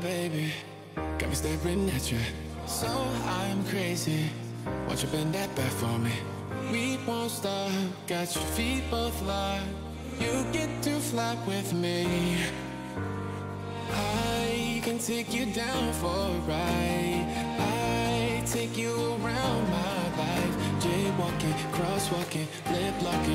baby, got me staring at you. So I'm crazy, won't you bend that back for me? We won't stop, got your feet both locked. You get to fly with me. I can take you down for a ride. I take you around my life. Jaywalking, crosswalking, lip locking.